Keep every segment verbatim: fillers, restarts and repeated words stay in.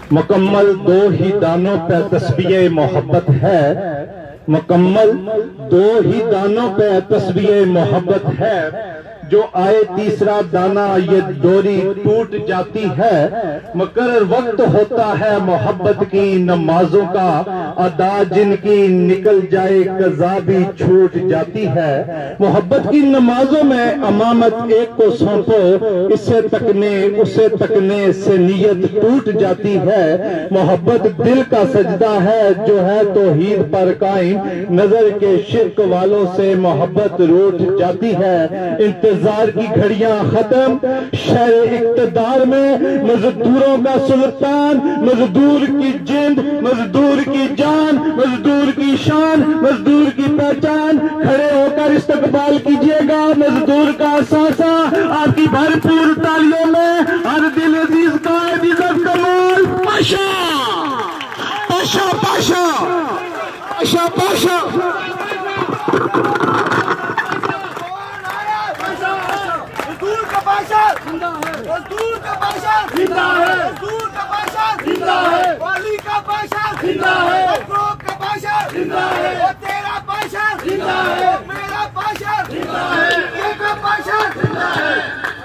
मुकम्मल दो ही दानों पे तस्बीह मोहब्बत है, मुकम्मल दो ही दानों पे तस्बीह मोहब्बत है। जो आए तीसरा दाना ये डोरी टूट जाती है। मुकर्रर वक्त होता है मोहब्बत की नमाजों का, अदा जिनकी निकल जाए कज़ा भी छूट जाती है। मोहब्बत की नमाजों में अमामत एक को सौंपो, इसे तकने उसे तकने से नीयत टूट जाती है। मोहब्बत दिल का सजदा है जो है तौहीद पर कायम, नजर के शिर्क वालों से मोहब्बत रूठ जाती है। इंतजार की घड़ियां खत्म, शहर इक्तदार में मजदूरों का सुल्तान, मजदूर की जिंद, मजदूर की जान, मजदूर की शान, मजदूर की पहचान। खड़े होकर इस्तकबाल कीजिएगा मजदूर का सासा, आपकी भरपूर तालियों में हर दिल अजीज का इज्जत कमाल पाशा पाशा पाशा पाशा पाशा। मजदूर का पाशा जिंदा है, मजदूर का पाशा जिंदा है, मजदूर का पाशा जिंदा है, वाली का पाशा जिंदा है, अफरोज का पाशा जिंदा है, और तेरा पाशा जिंदा है, मेरा पाशा जिंदा है, ये का पाशा जिंदा है।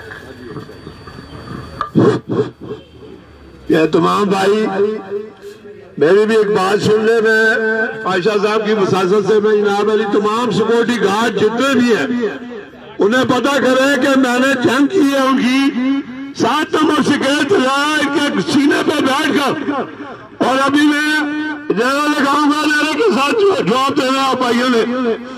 ये तमाम भाई मेरी भी एक बात सुन ले। मैं पाशा साहब की मुसासत से मैं जनाब अली तमाम सिक्योरिटी गार्ड जितने भी हैं उन्हें पता करे कि मैंने जंग की है उनकी। सात नंबर शिकायत इनके सीने पे बैठ कर, और अभी मैं जरा लगाऊंगा जरा के साथ जवाब देना आप भाइयों ने।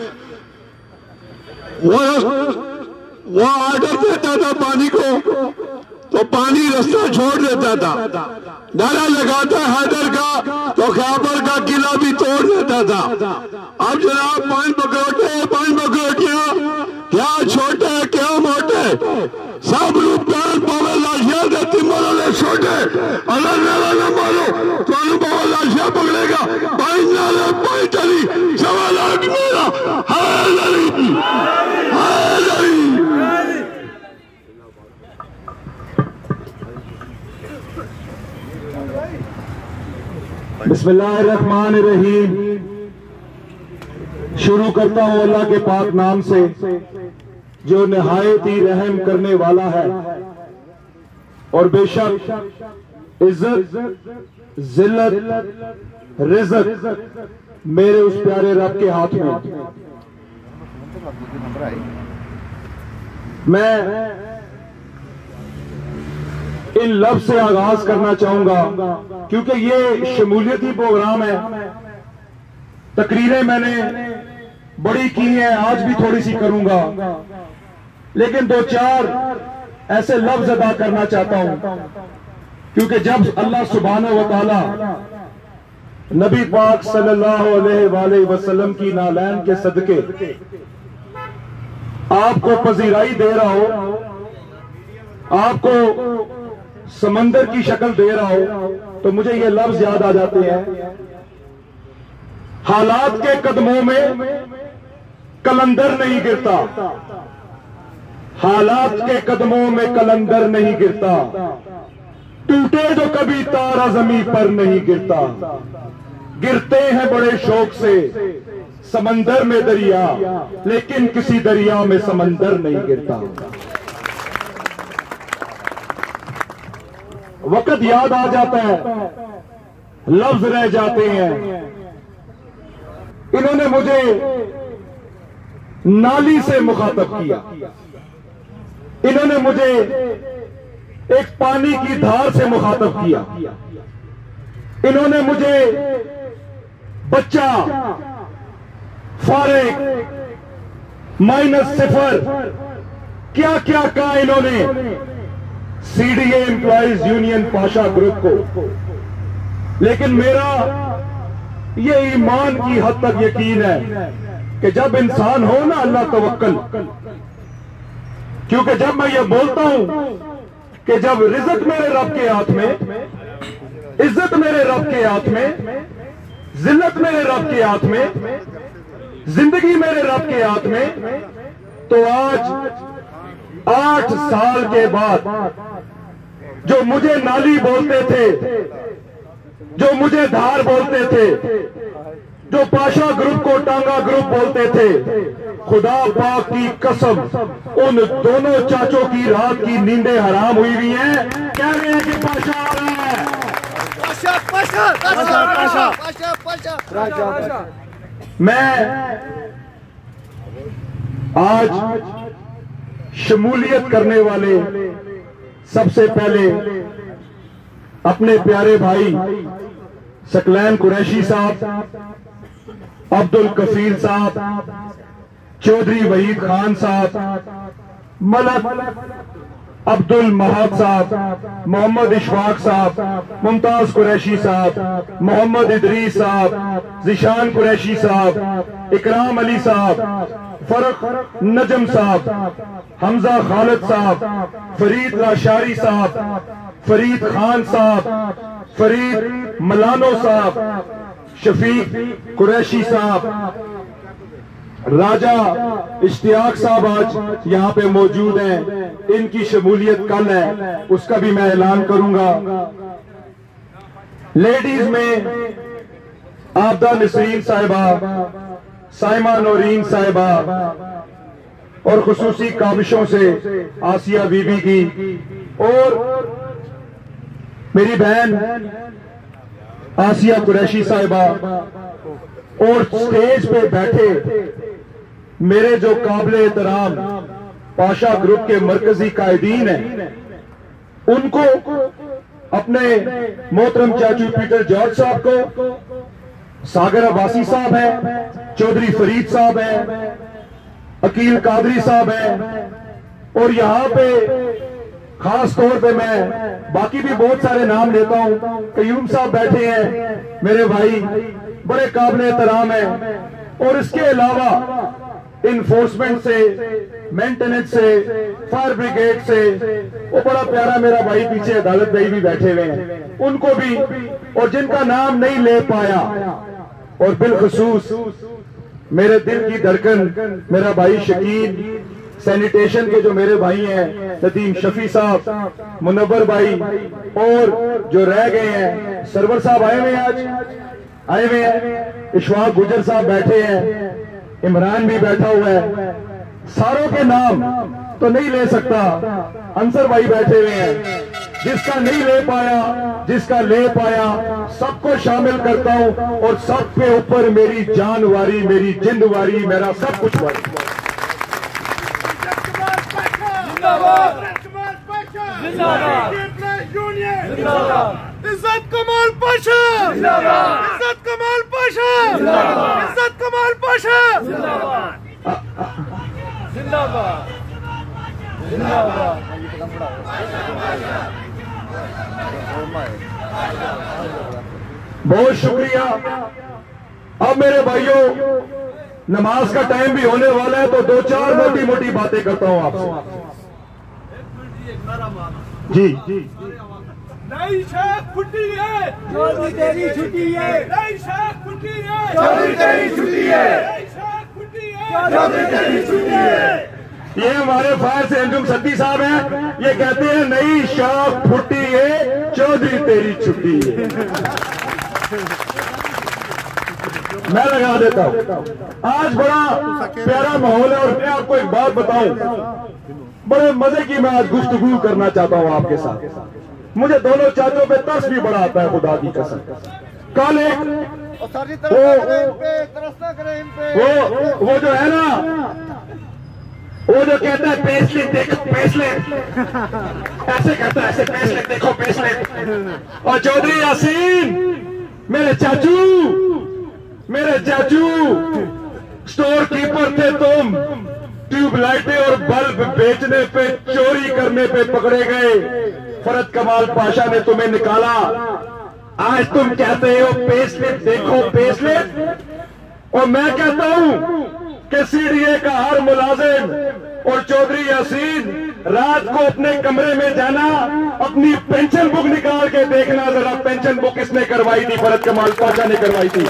वो वो ऑर्डर देता था पानी को तो पानी रास्ता छोड़ देता था, नारा लगाता हैदर का तो खैबर का किला भी तोड़ देता था। अब जनाब पांच बकरोटे पांच बकरोटियां क्या छोटे क्या मोटे सब रूपान पावे लाशियां देती मारो ने छोटे अगर नारा न मारो तो अनुभव लाशियां पकड़ेगा। पांच नारे पांच चली सवाल आज मेरा हैदरी हैदरी। बिस्मिल्लाहिर्रहमानिर्रहीम। शुरू करता हूँ अल्लाह के पाक नाम से जो निहायत ही रहम करने वाला है। और बेशक इज्जत जिल्लत रिज़्क़ मेरे उस प्यारे रब के हाथ में। मैं इन लफ्ज़ से आगाज करना चाहूंगा क्योंकि ये शमूलियती प्रोग्राम है। तकरीरें मैंने बड़ी की हैं, आज भी थोड़ी सी करूंगा, लेकिन दो चार ऐसे लफ्ज अदा करना चाहता हूं क्योंकि जब अल्लाह सुब्हानहू व तआला नबी पाक सल्लल्लाहु अलैहि वसल्लम की नालैन के सदके आपको पजीराई दे रहा हो, आपको समंदर की शक्ल दे रहा हो, तो मुझे ये लफ्ज याद आ जाते हैं। हालात के कदमों में कलंदर नहीं गिरता, हालात के कदमों में कलंदर नहीं गिरता, टूटे तो कभी तारा जमीन पर नहीं गिरता। गिरते हैं बड़े शौक से समंदर में दरिया, लेकिन किसी दरिया में समंदर नहीं गिरता। वक्त याद आ जाता है, लफ्ज रह जाते हैं। इन्होंने मुझे नाली से मुखातब किया, इन्होंने मुझे एक पानी की धार से मुखातब किया, इन्होंने मुझे बच्चा, फारिग, माइनस सिफर, क्या क्या कहा इन्होंने CDA employees union Pasha group को। लेकिन मेरा ये ईमान की हद तक यकीन है कि जब इंसान हो ना अल्लाह तवक्कल, क्योंकि जब मैं ये बोलता हूं कि जब रिज़्क़ मेरे रब के हाथ में, इज्जत मेरे रब के हाथ में, जिल्लत मेरे रब के हाथ में, जिंदगी मेरे रब के हाथ में, तो आज आठ साल के बाद जो मुझे नाली बोलते थे, जो मुझे धार बोलते थे, जो पाशा ग्रुप को टांगा ग्रुप बोलते थे, खुदा पाक की कसम उन दोनों चाचों की रात की नींदें हराम हुई हुई हैं। कह रहे हैं कि पाशा आ रहा है। पाशा पाशा पाशा पाशा पाशा पाशा। मैं आज शमूलियत करने वाले सबसे पहले अपने प्यारे भाई सकलैन कुरैशी साहब, अब्दुल कफील साहब, चौधरी वहीद खान साहब, मलक अब्दुल महद साहब, मोहम्मद इशफाक साहब, मुमताज कुरैशी साहब, मोहम्मद इदरीस साहब, जिशान कुरैशी साहब, इकराम अली साहब, फरक नजम साहब, हमजा खालिद साहब, फरीद लाशारी साहब, फरीद खान साहब, फरीद मलानो साहब, शफीक कुरैशी साहब, राजा इश्तियाक साहब आज यहाँ पे मौजूद हैं। इनकी शमूलियत कल है, उसका भी मैं ऐलान करूंगा। लेडीज में आबदा नसरीन साहिबा, साइमा नौरीन साहिबा और खुसूसी काबिशों से आसिया बीबी की, और मेरी बहन आसिया कुरैशी साहिबा, और स्टेज पे बैठे मेरे जो काबिले एहतराम पाशा ग्रुप के मरकजी कायदीन हैं, उनको, अपने मोहतरम चाचू पीटर जॉर्ज साहब को, सागर अब्बासी साहब हैं, चौधरी फरीद साहब हैं, अकील कादरी साहब हैं, और यहाँ पे खास तौर पे मैं बाकी भी बहुत सारे नाम लेता हूँ। कयूम साहब बैठे हैं, मेरे भाई बड़े काबिल एहतराम हैं, और इसके अलावा इन्फोर्समेंट से, मेंटेनेंस से, फायर ब्रिगेड से, वो बड़ा प्यारा मेरा भाई पीछे अदालत भाई भी बैठे हुए हैं, उनको भी, और जिनका नाम नहीं ले पाया, और बिलखसूस मेरे दिल की धड़कन मेरा भाई शकील, सैनिटेशन के जो मेरे भाई हैं नदीम शफी साहब, मुनव्वर भाई, और जो रह गए हैं सरवर साहब आए हुए हैं, आज आए हुए हैं, इशफाक गुजर साहब बैठे हैं, इमरान भी बैठा हुआ है। सारों के नाम तो नहीं ले सकता, अंसर भाई बैठे हुए हैं, जिसका नहीं ले पाया, जिसका ले पाया सबको शामिल करता हूं, और सब के ऊपर मेरी जान वारी, मेरी जिंद वारी, मेरा सब कुछ वारी। इज्जत कमाल पाशा, इज्जत कमाल पाशा, इज्जत कमाल पाशा, जिंदाबाद जिंदाबाद। बहुत शुक्रिया। अब मेरे भाइयों, नमाज का टाइम भी होने वाला है, तो दो चार मोटी मोटी बातें करता हूं आपसे। जी जी नई शेख फुटी है, चौधरी तेरी छुट्टी है, नई शेख फुटी है, चौधरी तेरी छुट्टी है, नई शेख फुटी है, चौधरी तेरी छुट्टी है। ये हमारे फायर से अंजुम सद्दी साहब हैं, ये कहते हैं नई शाख फुटी है, चौधरी तेरी छुट्टी है। मैं लगा देता हूं। आज बड़ा प्यारा माहौल है, और मैं आपको एक बात बताऊं, बड़े मजे की मैं आज गुफ्तगू करना चाहता हूं आपके साथ। मुझे दोनों चाचों पे तरस भी बड़ा आता है, खुदा की कसम। कल एक वो वो जो है ना, वो जो कहता है पेसलेट देखो पेसलेट, ऐसे कहता है, ऐसे पेसलेट देखो पेसलेट। और चौधरी यासीन मेरे चाचू, मेरे चाचू स्टोर कीपर थे तुम, ट्यूबलाइटें और बल्ब बेचने पे, चोरी करने पे पकड़े गए, फरद कमाल पाशा ने तुम्हें निकाला। आज तुम कहते हो पेसलेट देखो पेसलेट, और मैं कहता हूं कि सीडीए का हर मुलाजिम और चौधरी यासीन रात को अपने कमरे में जाना, अपनी पेंशन बुक निकाल के देखना जरा, पेंशन बुक किसने करवाई थी? फरद कमाल पाशा ने करवाई थी।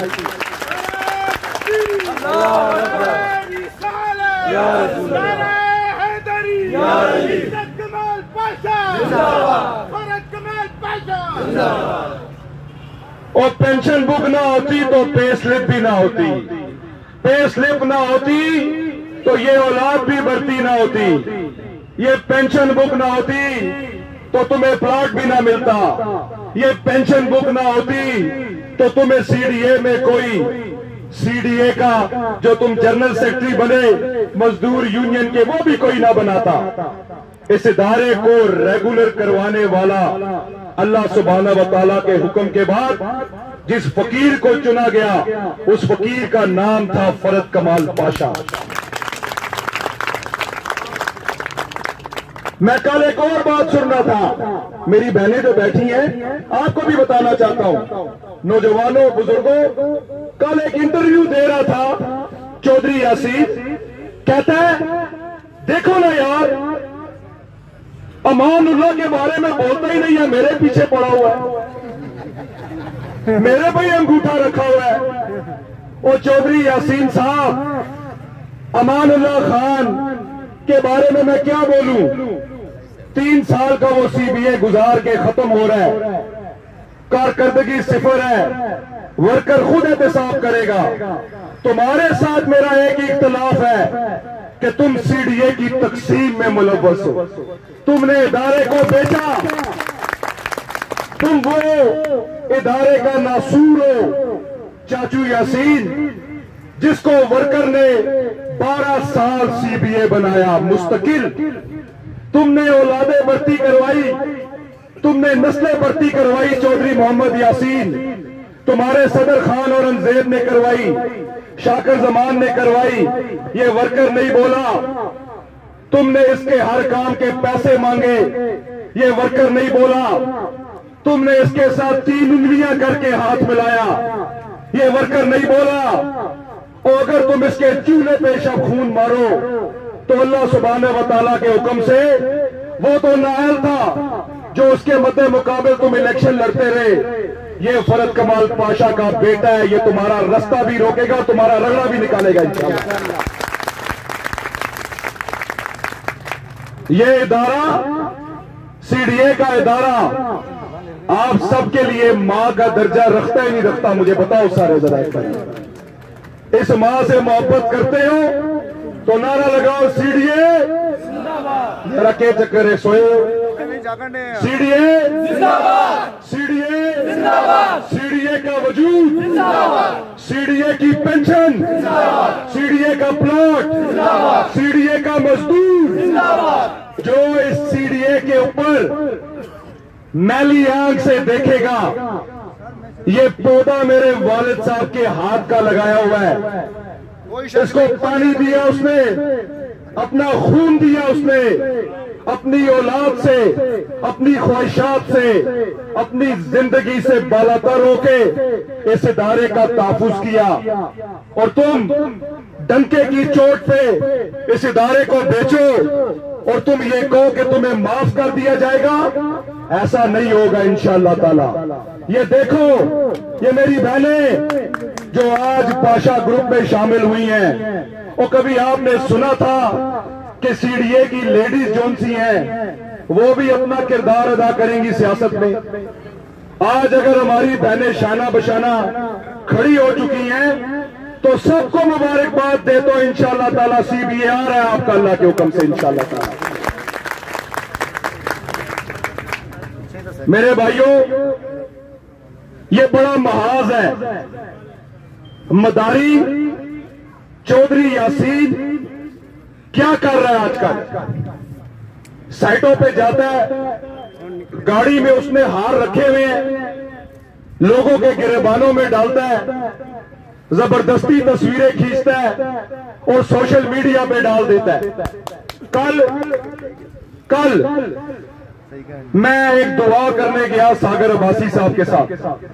और पेंशन बुक ना होती तो पे स्लिप भी ना होती, पे स्लिप ना होती तो ये औलाद भी बढ़ती ना होती, ये पेंशन बुक ना होती तो तुम्हें प्लॉट भी ना मिलता, ये पेंशन बुक ना होती तो तुम्हें सीडीए में कोई सीडीए का जो तुम जनरल सेक्रेटरी बने मजदूर यूनियन के वो भी कोई ना बनाता। इस इदारे को रेगुलर करवाने वाला अल्लाह सुब्हाना व तआला के हुक्म के बाद जिस फकीर को चुना गया उस फकीर का नाम था फरद कमाल पाशा। मैं कल एक और बात सुन रहा था, मेरी बहनें जो बैठी हैं आपको भी बताना चाहता हूं, नौजवानों बुजुर्गों, कल एक इंटरव्यू दे रहा था चौधरी यासीन, कहता है देखो ना यार अमानुल्लाह के बारे में बोलता ही नहीं है, मेरे पीछे पड़ा हुआ है, मेरे पे अंगूठा रखा हुआ है। और चौधरी यासीन साहब अमानुल्लाह खान के बारे में मैं क्या बोलूं, तीन साल का वो सीबीए गुजार के खत्म हो रहा है, कारकर्दगी सिफर है, वर्कर खुद एहतसाब करेगा। तुम्हारे साथ मेरा एक ही इख्तलाफ है कि तुम सीडीए की तकसीम में मुलव्वस हो, तुमने इदारे को बेचा, तुम वो इदारे का नासूर हो। चाचू यासीन जिसको वर्कर ने बारह साल सीबीए बनाया मुस्तकिल, तुमने औलादे भर्ती करवाई, तुमने नस्लें भर्ती करवाई, चौधरी मोहम्मद यासीन, तुम्हारे सदर खान और अंजेब ने करवाई, शाकर जमान ने करवाई, ये वर्कर नहीं बोला। तुमने इसके हर काम के पैसे मांगे, ये वर्कर नहीं बोला। तुमने इसके साथ तीन उंगलियां करके हाथ मिलाया, ये वर्कर नहीं बोला। और अगर तुम इसके चूल्हे पे शब खून मारो तो अल्लाह सुब्हानहू व तआला के हुक्म से वो तो नाअहल था जो उसके मद्दे मुकाबले तुम इलेक्शन लड़ते रहे। ये फरद कमाल पाशा का बेटा है, ये तुम्हारा रास्ता भी रोकेगा, तुम्हारा रगड़ा भी निकालेगा इंशाअल्लाह। ये इदारा सीडीए का इदारा आप सबके लिए मां का दर्जा रखता ही नहीं रखता, मुझे बताओ सारे जरा एक। इस मां से मोहब्बत करते हो तो नारा लगाओ सीडीए जरा के चक्कर है सोए, सीडीए सीडीए सीडीए का वजूद, सीडीए की पेंशन, सीडीए का प्लॉट, सीडीए का मजदूर। जो इस सीडीए के ऊपर मैली आंख से देखेगा, ये पौधा मेरे वालिद साहब के हाथ का लगाया हुआ है, इसको पानी दिया उसने, अपना खून दिया उसने, अपनी औलाद से, अपनी ख्वाहिशात से, अपनी जिंदगी से बालातर होके इस इदारे का तहफ्फुज़ किया। और तुम डंके की चोट पे इस इदारे को बेचो और तुम ये कहो कि तुम्हें माफ कर दिया जाएगा, ऐसा नहीं होगा इंशाअल्लाह ताला। ये देखो, ये मेरी बहनें जो आज पाशा ग्रुप में शामिल हुई हैं, और कभी आपने सुना था कि सीडीए की लेडीज जोन सी हैं वो भी अपना किरदार अदा करेंगी सियासत में। आज अगर हमारी बहनें शाना बशाना खड़ी हो चुकी हैं तो सबको मुबारकबाद दे तो इंशाअल्लाह ताला सीबीए आ रहा है आपका अल्लाह के हुक्म से इंशाअल्लाह ताला। मेरे भाइयों, ये बड़ा महाज है। मदारी चौधरी यासीन क्या कर रहा है आजकल? साइटों पे जाता है, गाड़ी में उसने हार रखे हुए हैं, लोगों के गिरेबानों में डालता है, जबरदस्ती तस्वीरें खींचता है और सोशल मीडिया पे डाल देता है। कल कल मैं एक दुआ करने गया सागर अब्बासी साहब के साथ,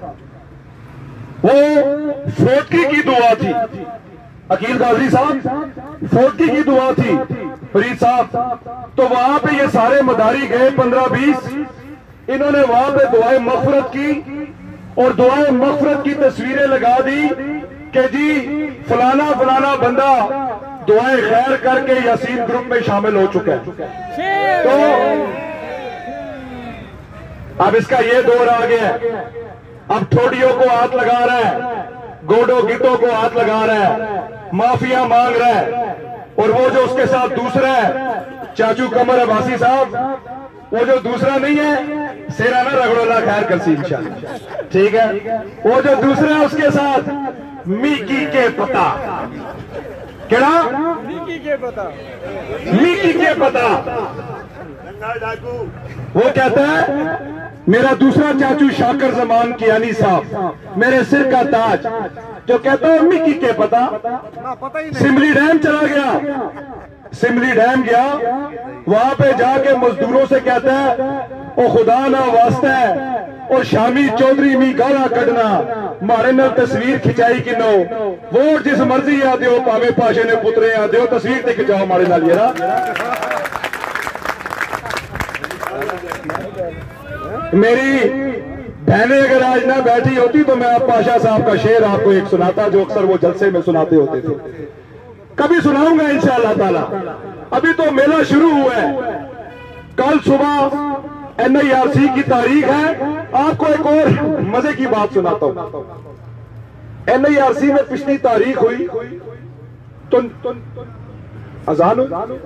वो फोटकी की दुआ थी, अकील गाजी साहब फोटकी की दुआ थी, फरीद साहब। तो वहां पे ये सारे मदारी गए पंद्रह बीस, इन्होंने वहां पे दुआए मगफरत की और दुआए मगफरत की तस्वीरें लगा दी कि जी फलाना फलाना बंदा दुआए खैर करके यासीन ग्रुप में शामिल हो चुका है। तो अब इसका ये दौर आ गया अब ठोडियों को हाथ लगा रहा है, गोडो गिटों को हाथ लगा रहा है, माफिया मांग रहा है। और वो जो उसके साथ दूसरा है चाचू कमर अब्बासी साहब, वो जो दूसरा नहीं है सेराना रगड़ोला खैर करसी इंशाल्लाह, ठीक है। वो जो दूसरा है उसके साथ मीकी के पता, केड़ा मीकी के पता, मीकी के पता। वो कहता है मेरा दूसरा चाचू शाकर जमान कियानी साहब, मेरे सिर का ताज, जो कहता है मिक्की के पता। सिमली डैम चला गया, सिमली डैम गया, वहां पे जाके मजदूरों से कहता है ओ खुदा ना वास्ता है और शामी चौधरी मी गाला कढ़ना मारे न तस्वीर खिंचाई कि नो वोट जिस मर्जी आ दो भावे पाशे ने पुतरे आ दो तस्वीर ते खिंचाओ मारे नाल यार। मेरी बहनें अगर आज ना बैठी होती तो मैं आप पाशा साहब का शेर आपको एक सुनाता जो अक्सर वो जलसे में सुनाते होते थे, कभी सुनाऊंगा इंशाअल्लाह ताला। अभी तो मेला शुरू हुआ है, कल सुबह एन आई आर सी की तारीख है। आपको एक और मजे की बात सुनाता हूं। एन आई आर सी में पिछली तारीख हुई तो अजान हो,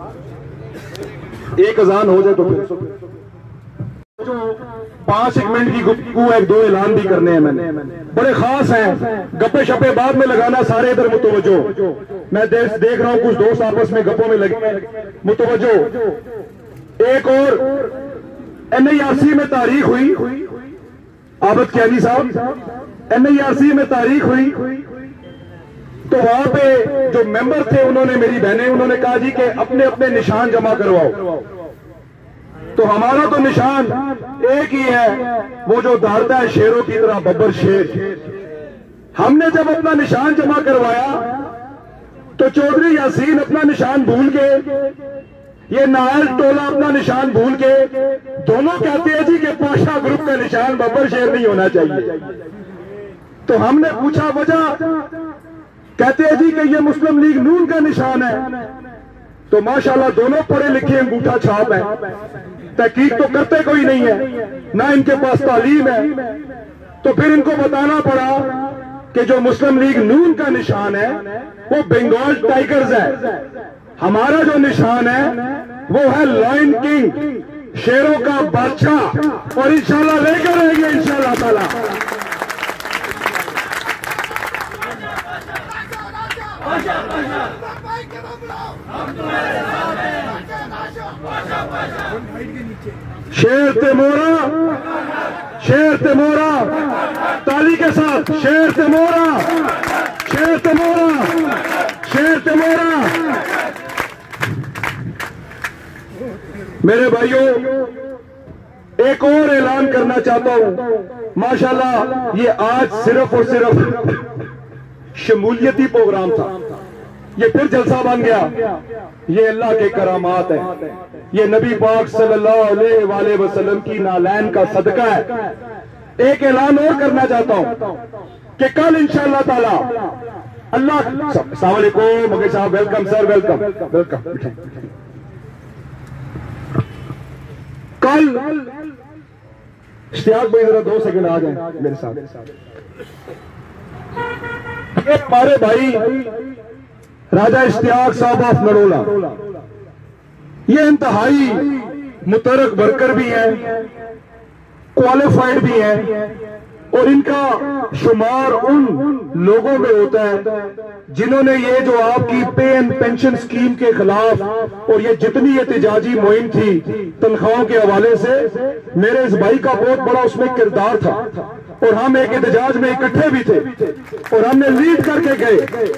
एक अजान हो जाए तो फिर जो पांच एक मिनट की गुफ्तगू है, दो ऐलान भी करने हैं मैंने, बड़े खास हैं। गप्पे शप्पे बाद में लगाना, सारे इधर मुतवज्जो। मैं देख देख रहा हूं कुछ दोस्त आपस में गप्पों में लगे, मुतवज्जो। एक और एन आई आर सी में तारीख हुई, आबद कियानी साहब, एन आई आर सी में तारीख हुई तो वहां पे जो मेंबर थे उन्होंने, मेरी बहनें, उन्होंने कहा जी कि अपने अपने निशान जमा करवाओ। तो हमारा तो निशान एक ही है, वो जो दौड़ता है शेरों की तरह, बब्बर शेर। हमने जब अपना निशान जमा करवाया तो चौधरी यासीन अपना निशान भूल के, ये नायल टोला अपना निशान भूल के, दोनों कहते हैं जी कि पाशा ग्रुप का निशान बब्बर शेर नहीं होना चाहिए। तो हमने पूछा वजह, कहते हैं जी कि ये मुस्लिम लीग नून का निशान है। तो माशाल्लाह दोनों पढ़े लिखे अंगूठा छाप है, तहकीक तो करते कोई नहीं है, ना इनके पास तालीम है। तो फिर इनको बताना पड़ा कि जो मुस्लिम लीग नून का निशान है वो बंगाल टाइगर्स है, हमारा जो निशान है वो है लायन किंग, शेरों का बादशाह, और इंशाल्लाह लेकर रहेंगे इंशाल्लाह ताला। शेर तेमोरा, शेर तेमोरा, ताली के साथ, शेर तेमोरा, शेर तेमोरा, शेर तेमोरा। मेरे भाइयों, एक और ऐलान करना चाहता हूं। माशाल्लाह ये आज सिर्फ और सिर्फ शमूलियती प्रोग्राम था, ये फिर जलसा बन गया। ये अल्लाह के करामात है, ये नबी पाक सल्लल्लाहु अलैहि वसल्लम की नालैन का सदका है। एक ऐलान और करना चाहता हूं कि कल इंशाअल्लाह ताला अल्लाह, अस्सलाम वालेकुम मगे साहब, वेलकम सर, वेलकम वेलकम। कल इश्तियाक भाई जरा दो सेकंड आ जाए मेरे साथ। ये हमारे भाई राजा इश्तियाक साहब ऑफ नरोला, ये इंतहाई मुतरक वर्कर भी हैं, क्वालिफाइड भी हैं, और इनका शुमार उन लोगों में होता है जिन्होंने ये जो आपकी पे एंड पेंशन स्कीम के खिलाफ और ये जितनी एहतजाजी मुहिम थी तनख्वाहों के हवाले से, मेरे इस भाई का बहुत बड़ा उसमें किरदार था और हम एक एहतजाज में इकट्ठे भी थे और हमने लीड करके गए।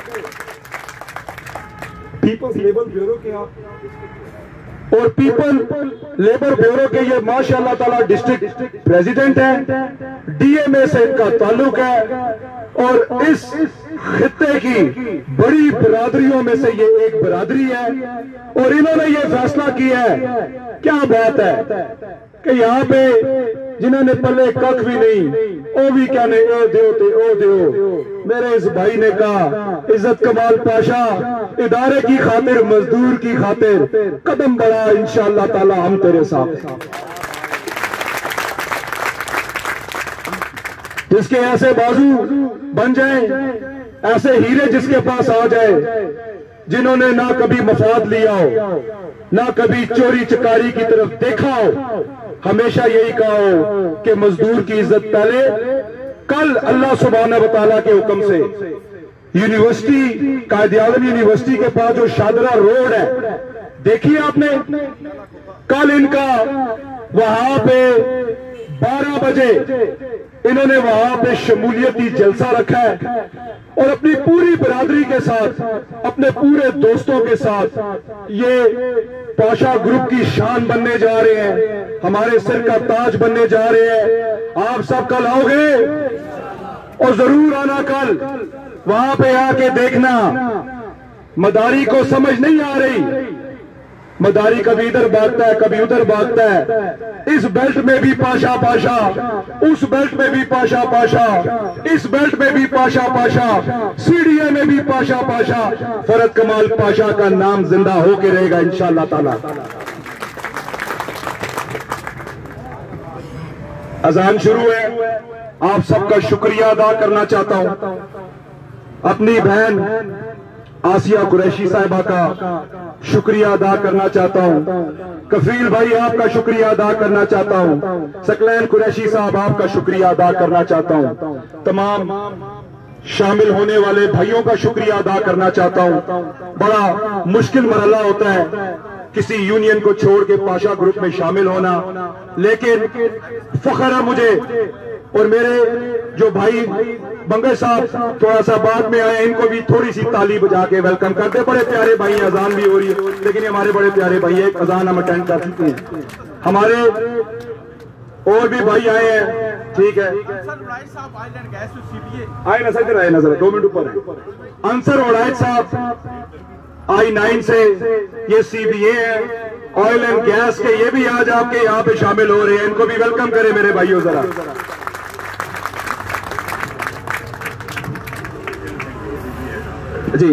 पीपल्स लेबर ब्यूरो के आप और पीपल लेबर ब्यूरो के ये माशाअल्लाह ताला डिस्ट्रिक्ट प्रेसिडेंट हैं, डीएमए से इनका ताल्लुक है और इस खित्ते की बड़ी बिरादरियों में से ये एक बिरादरी है और इन्होंने ये फैसला किया है, क्या बात है कि यहाँ पे जिन्होंने पल्ले कख भी नहीं ओ भी क्या नहीं, ओ दो ते ओ दो। मेरे इस भाई ने कहा इज्जत कमाल पाशा इदारे की खातिर, मजदूर की खातिर कदम बढ़ा, इंशाअल्लाह ताला हम तेरे साथ। इसके ऐसे बाजू बन जाएं, ऐसे हीरे जिसके पास आ जाए, जिन्होंने ना कभी मफाद लिया हो, ना कभी चोरी चकारी की तरफ देखा हो, हमेशा यही कहा हो कि मजदूर की इज्जत पहले। कल अल्लाह सुब्हानहू व तआला के हुक्म से यूनिवर्सिटी, कायदे आज़म यूनिवर्सिटी के पास जो शादरा रोड है, देखिए आपने, कल इनका वहां पे बारह बजे इन्होंने वहां पे शमूलियती जलसा रखा है और अपनी पूरी बरादरी के साथ, अपने पूरे दोस्तों के साथ ये पाशा ग्रुप की शान बनने जा रहे हैं, हमारे सिर का ताज बनने जा रहे हैं। आप सब कल आओगे और जरूर आना, कल वहां पे आके देखना। मदारी को समझ नहीं आ रही, मदारी कभी इधर भागता है, कभी उधर भागता है। इस बेल्ट में भी पाशा पाशा, उस बेल्ट में भी पाशा पाशा, इस बेल्ट में भी पाशा पाशा, सीडीए में भी पाशा पाशा। फरद कमाल पाशा का नाम जिंदा होके रहेगा इंशाअल्लाह ताला। अजान शुरू है, आप सबका शुक्रिया अदा करना चाहता हूं। अपनी बहन आसिया कुरैशी साहिबा का शुक्रिया अदा करना चाहता हूं। कफील भाई आपका शुक्रिया अदा करना चाहता हूं। सकलैन कुरैशी साहब आपका शुक्रिया अदा करना चाहता हूं। तमाम शामिल होने वाले भाइयों का शुक्रिया अदा करना चाहता हूं। बड़ा मुश्किल मरहला होता है किसी यूनियन को छोड़ के पाशा ग्रुप में शामिल होना, लेकिन फख्र है मुझे और मेरे जो भाई बंगे साहब थोड़ा सा बाद में आए, इनको भी थोड़ी सी ताली बजा के वेलकम करते। बड़े प्यारे भाई, अजान भी हो रही है, लेकिन ये हमारे बड़े प्यारे भाई, एक अजान हम अटेंड कर चुके हैं। हमारे और भी भाई आए हैं, ठीक है, आए ना सर, आए ना सर, दो मिनट ऊपर है। अंसर उड़ायत साहब आई नाइन से, ये सीबीए है, ऑयल एंड गैस के, ये भी आज आपके यहाँ पे शामिल हो रहे हैं। इनको भी वेलकम करें मेरे भाइयों जरा। जी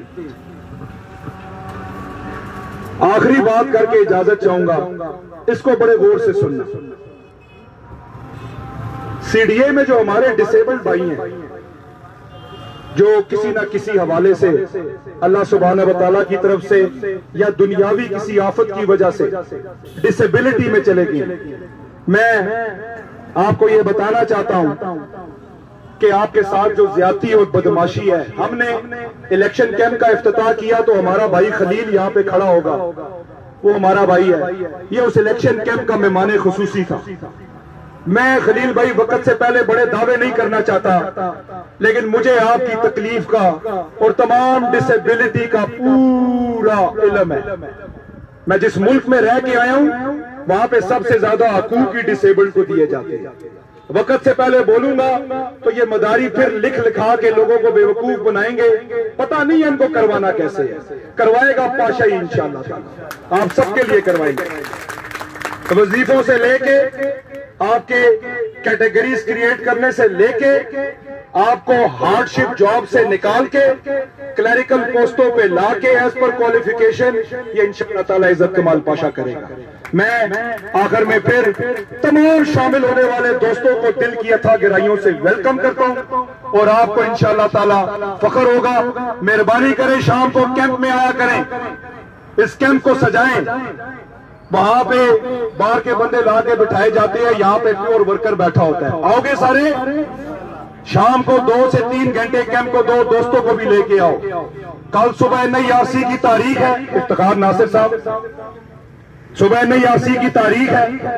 आखिरी बात करके इजाजत चाहूंगा, इसको बड़े गौर से सुनना। सीडीए में जो हमारे डिसेबल्ड भाई हैं, जो किसी ना किसी हवाले से अल्लाह सुब्हानहू व तआला की तरफ से या दुनियावी किसी आफत की वजह से डिसेबिलिटी में चले गए, मैं आपको यह बताना चाहता हूं कि आपके साथ जो ज्यादती और बदमाशी है, हमने इलेक्शन कैंप का इफ्तिताह किया तो हमारा भाई खलील यहाँ पे खड़ा होगा, वो हमारा भाई है, ये उस इलेक्शन कैंप का मेहमान खुसूसी था। मैं खलील भाई वक्त से पहले बड़े दावे नहीं करना चाहता, लेकिन मुझे आपकी तकलीफ का और तमाम डिसेबिलिटी का पूरा इल्म है। मैं जिस मुल्क में रह के आया हूं वहां पे सबसे ज्यादा हकूक ही डिसेबल्ड को दिए जाते हैं। वक्त से पहले बोलूंगा तो ये मदारी फिर लिख लिखा के लोगों को बेवकूफ बनाएंगे, पता नहीं है इनको करवाना कैसे है। करवाएगा पाशा ही इंशाअल्लाह, आप सबके लिए करवाएंगे। वजीफों से लेके आपके कैटेगरीज क्रिएट करने से लेके आपको हार्डशिप जॉब से निकाल के क्लरिकल पोस्टों पे लाके एज पर क्वालिफिकेशन, ये इंशाअल्लाह ताला इज्जत कमाल पाशा करेगा। मैं आखिर में फिर तमाम शामिल होने वाले दोस्तों को दिल की अथाह गहराइयों से वेलकम करता हूं और आपको इंशाअल्लाह ताला फख्र होगा। मेहरबानी करें, शाम को कैंप में आया करें, इस कैंप को सजाएं। वहां पे बाहर के बंदे ला के बिठाए जाते हैं, यहाँ पे प्योर वर्कर बैठा होता है। आओगे सारे? शाम को दो से तीन घंटे कैंप को दो दोस्तों को भी लेके आओ। कल सुबह नई आरसी की तारीख है, इफ्तिखार नासिर साहब, सुबह नई आरसी की तारीख है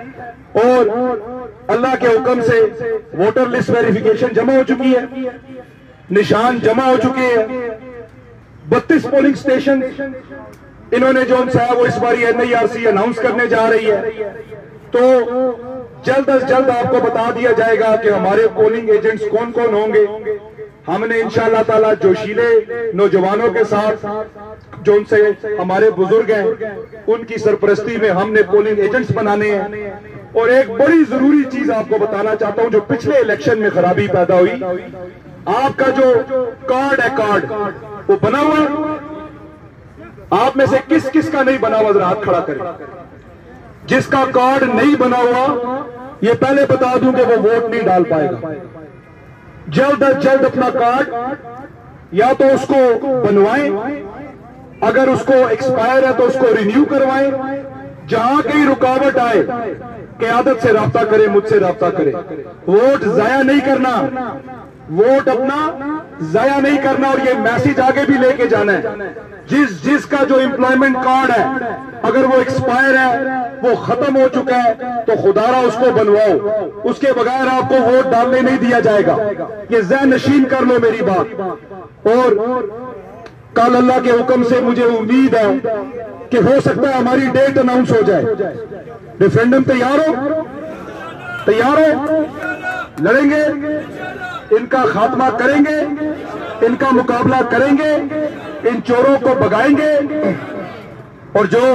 और अल्लाह के हुक्म से वोटर लिस्ट वेरिफिकेशन जमा हो चुकी है, निशान जमा हो चुके हैं। बत्तीस पोलिंग स्टेशन इन्होंने जो उनसे है वो इस बार ये नई आरसी अनाउंस करने जा रही है, तो जल्द अज जल्द आपको बता दिया जाएगा कि हमारे पोलिंग एजेंट्स कौन कौन होंगे। हमने इंशाअल्लाह ताला जोशीले नौजवानों के साथ जो उनसे हमारे बुजुर्ग हैं उनकी सरपरस्ती में हमने पोलिंग एजेंट्स बनाने हैं। और एक बड़ी जरूरी चीज आपको बताना चाहता हूं, जो पिछले इलेक्शन में खराबी पैदा हुई, आपका जो कार्ड है, कार्ड वो बना हुआ, आप में से किस किस का नहीं बना हुआ, जरा हाथ खड़ा करें। जिसका कार्ड नहीं बना हुआ, ये पहले बता दूं कि वो वोट नहीं डाल पाएगा। जल्द अज जल्द अपना कार्ड या तो उसको बनवाएं, अगर उसको एक्सपायर है तो उसको रिन्यू करवाएं। जहां कहीं रुकावट आए क़यादत से राब्ता करें, मुझसे राब्ता करें। वोट जाया नहीं करना, वोट अपना जाया नहीं करना। और ये मैसेज आगे भी लेके जाना है, जिस जिसका जो एम्प्लॉयमेंट कार्ड है अगर वो एक्सपायर है, वो खत्म हो चुका है, तो खुदारा उसको बनवाओ, उसके बगैर आपको वोट डालने नहीं दिया जाएगा। ये ज़हन नशीन कर लो मेरी बात। और कल अल्लाह के हुक्म से मुझे उम्मीद है कि हो सकता है हमारी डेट अनाउंस हो जाए। रेफरेंडम तैयार हो? तैयार हो? लड़ेंगे, इनका खात्मा करेंगे, इनका मुकाबला करेंगे, इन चोरों को भगाएंगे। और जो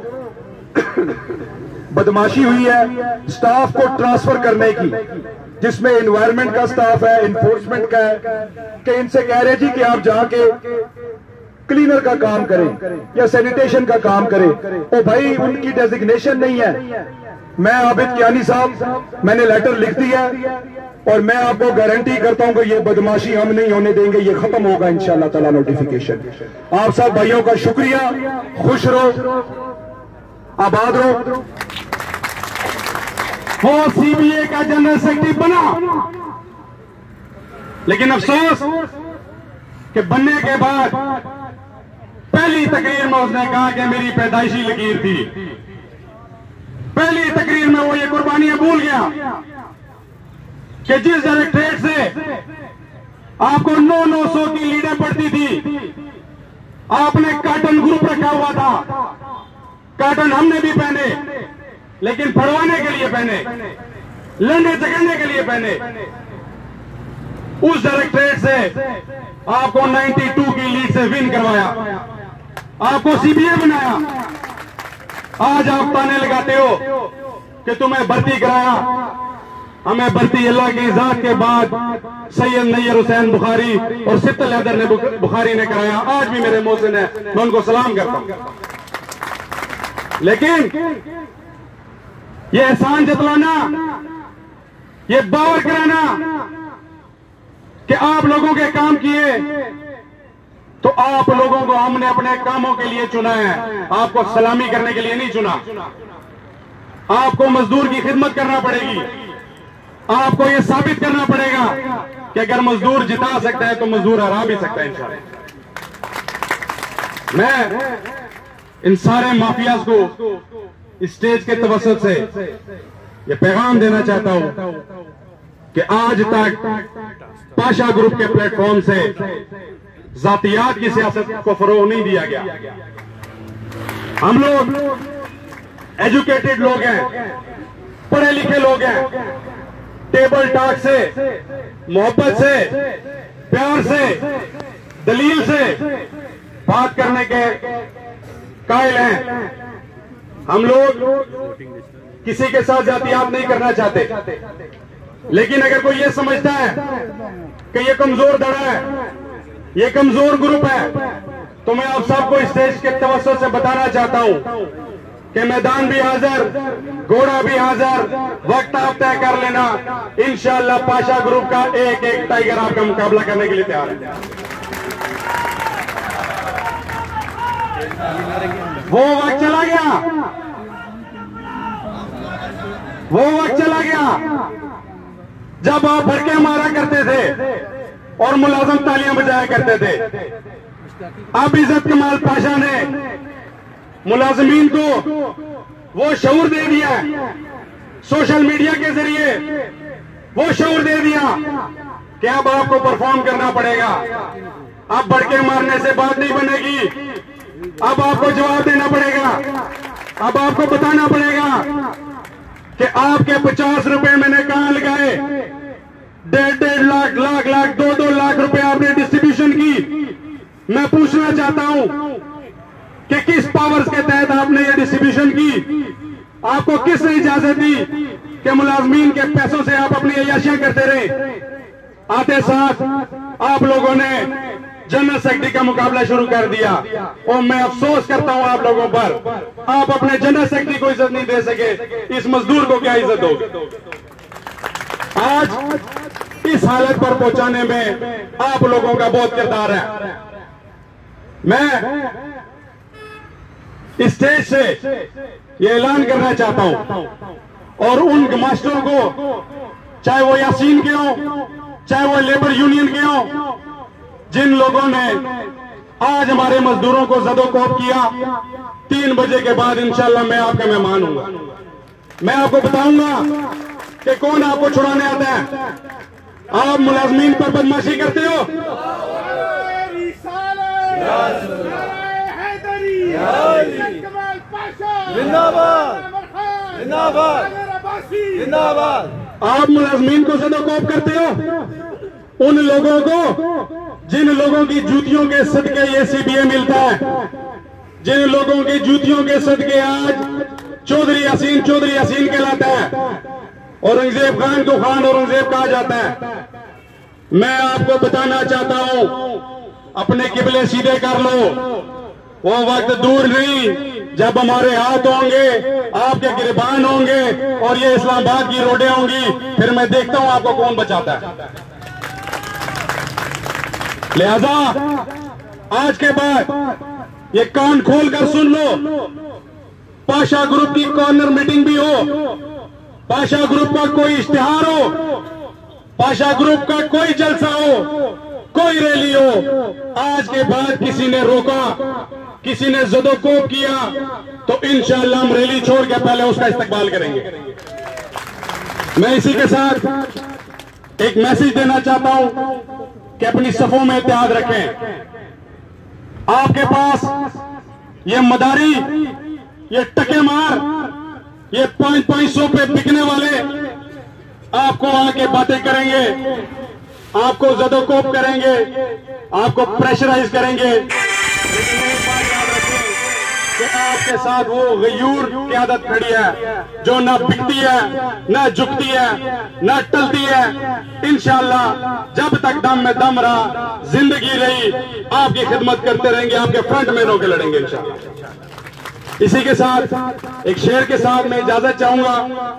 बदमाशी हुई है स्टाफ को ट्रांसफर करने की, जिसमें एनवायरनमेंट का स्टाफ है, इन्फोर्समेंट का है, कि इनसे कह रहे जी कि आप जाके क्लीनर का काम करें या सैनिटेशन का काम करें। ओ भाई, उनकी डेजिग्नेशन नहीं है। मैं आबिद कियानी साहब, मैंने लेटर लिख दिया और मैं आपको गारंटी करता हूं कि ये बदमाशी हम नहीं होने देंगे, ये खत्म होगा इंशाअल्लाह ताला नोटिफिकेशन। आप सब भाइयों का शुक्रिया, खुश रहो, आबाद रहो। वो सीबीए का जनरल सेक्रेटरी बना, लेकिन अफसोस कि बनने के बाद पहली तकरीर में उसने कहा कि मेरी पैदाइशी लकीर थी। पहली तकरीर में वो ये कुर्बानियां भूल गया कि जिस डायरेक्टरेट से आपको नौ नौ सौ की लीडें पड़ती थी, आपने कार्टन ग्रुप रखा हुआ था। कार्टन हमने भी पहने, लेकिन फड़वाने के लिए पहने, लड़ने झगड़ने के लिए पहने। उस डायरेक्टरेट से आपको बानवे की लीड से विन करवाया, आपको सीबीए बनाया। आज आप ताने लगाते हो कि तुम्हें भर्ती कराया। हमें भर्ती अल्लाह की इज़्ज़त के बाद सैयद नैयर हुसैन बुखारी और सित्तल हैदर ने बुखारी ने कराया। आज भी मेरे मोहसिन है, मैं उनको सलाम करता हूं। लेकिन ये एहसान जतलाना, ये बावर कराना कि आप लोगों के काम किए, तो आप लोगों को हमने अपने कामों के लिए चुना है, आपको सलामी करने के लिए नहीं चुना। आपको मजदूर की खिदमत करना पड़ेगी। आपको यह साबित करना पड़ेगा कि अगर मजदूर जिता सकता है तो मजदूर हरा भी सकता है इंशाअल्लाह। मैं इन सारे माफियाज को स्टेज के तवसत से यह पैगाम देना चाहता हूं कि आज तक पाशा ग्रुप के प्लेटफॉर्म से जातियात की सियासत को फरोग नहीं दिया गया। हम लोग एजुकेटेड लोग हैं, पढ़े लिखे लोग हैं। टेबल टॉक से, मोहब्बत से, प्यार से, दलील से बात करने के कायल हैं। हम लोग किसी के साथ जातियात नहीं करना चाहते, लेकिन अगर कोई ये समझता है कि ये कमजोर धड़ा है, ये कमजोर ग्रुप है, तो मैं आप सबको स्टेज के तवज्जो से बताना चाहता हूं कि मैदान भी हाजिर, घोड़ा भी हाजिर, वक्त आप तय कर लेना। इंशाअल्लाह पाशा ग्रुप का एक एक टाइगर आपका मुकाबला करने के लिए तैयार है। वो वक्त चला गया, वो वक्त चला गया जब आप भड़के मारा करते थे और मुलाजम तालियां बजाया करते थे। अब इज्जत कमाल पाशा ने मुलाजमीन को वो शऊर दे दिया, सोशल मीडिया के जरिए वो शऊर दे दिया कि अब आपको परफॉर्म करना पड़ेगा। अब भड़के मारने से बात नहीं बनेगी, अब आपको जवाब देना पड़ेगा। अब आपको बताना पड़ेगा कि आपके पचास रुपए मैंने कहां लगाए, डेढ़ डेढ़ लाख लाख लाख दो दो लाख रुपए आपने डिस्ट्रीब्यूशन की। मैं पूछना चाहता हूं कि किस पावर्स के तहत आपने ये डिस्ट्रीब्यूशन की? आपको किसने इजाजत दी कि मुलाजमीन के पैसों से आप अपनी अय्याशियां करते रहे? आते साथ आप लोगों ने जनरल सेक्रेटरी का मुकाबला शुरू कर दिया और मैं अफसोस करता हूं आप लोगों पर। आप अपने जनरल सेक्रेटरी को इज्जत नहीं दे सके, इस मजदूर को क्या इज्जत होगी? आज इस हालत पर पहुंचाने में आप लोगों का बहुत किरदार है। मैं स्टेज से ये ऐलान करना चाहता हूं और उन मास्टरों को, चाहे वो यासीन के हों, चाहे वो लेबर यूनियन के हों, जिन लोगों ने आज हमारे मजदूरों को जदोकोब किया, तीन बजे के बाद इंशाल्लाह मैं आपका मेहमान हूंगा। मैं आपको बताऊंगा कि कौन आपको छुड़ाने आता है। आप मुलाजमीन पर बदमाशी करते हो, आप मुलाजमीन को सदोकोब करते हो, उन लोगों को जिन लोगों की जूतियों के सदके ये सीबीए मिलता है, जिन लोगों की जूतियों के सदके आज चौधरी यासीन चौधरी यासीन कहलाता है, औरंगजेब खान को खान औरंगजेब कहा जाता है। मैं आपको बताना चाहता हूं, अपने किबले सीधे कर लो। वो वक्त दूर नहीं जब हमारे हाथ होंगे, आपके गिरबान होंगे और ये इस्लामाबाद की रोडें होंगी, फिर मैं देखता हूं आपको कौन बचाता है। लिहाजा आज के बाद ये कान खोल कर सुन लो, पाशा ग्रुप की कॉर्नर मीटिंग भी हो, पाशा ग्रुप का कोई इश्तिहार हो, पाशा ग्रुप का कोई जलसा हो, कोई रैली हो, आज के बाद किसी ने रोका, किसी ने ज़दोकोब किया, तो इंशाअल्लाह हम रैली छोड़ के पहले उसका इस्तकबाल करेंगे। मैं इसी के साथ एक मैसेज देना चाहता हूं कि अपनी सफों में इत्तेहाद रखें। आपके पास ये मदारी, ये टके मार, ये पांच पांच सौ पे बिकने वाले आपको आके बातें करेंगे, आपको ज़दोकोब करेंगे, आपको प्रेशराइज करेंगे, लेकिन एक बात याद रखें कि आपके साथ वो गयूर की आदत खड़ी है जो ना बिकती है, ना झुकती है, ना टलती है। इंशाअल्लाह जब तक दम में दम रहा, जिंदगी रही, आपकी खिदमत करते रहेंगे, आपके फ्रंट में होकर लड़ेंगे इंशाअल्लाह। इसी के साथ एक शेर के साथ मैं इजाजत चाहूंगा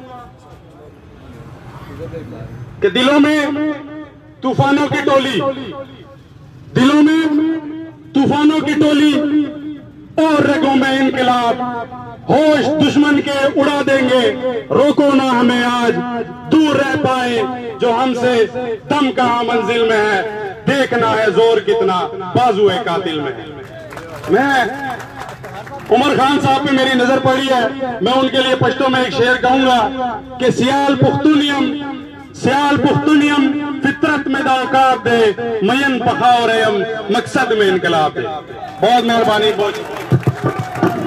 कि दिलों में तूफानों की टोली, दिलों में तूफानों की टोली और रगों में इनकलाब, होश दुश्मन के उड़ा देंगे, रोको ना हमें आज, दूर रह पाए जो हमसे, दम कहां मंजिल में है, देखना है जोर कितना बाजुए कातिल में है। मैं उमर खान साहब पे मेरी नजर पड़ी है, मैं उनके लिए पश्तो में एक शेर कहूंगा कि सियाल पुख्तुनियम सियाल पुख्तुनियम फितरत में दावकाब दे, मयन पखाओ रेम मकसद में इनकलाब दे। बहुत मेहरबानी। बहुत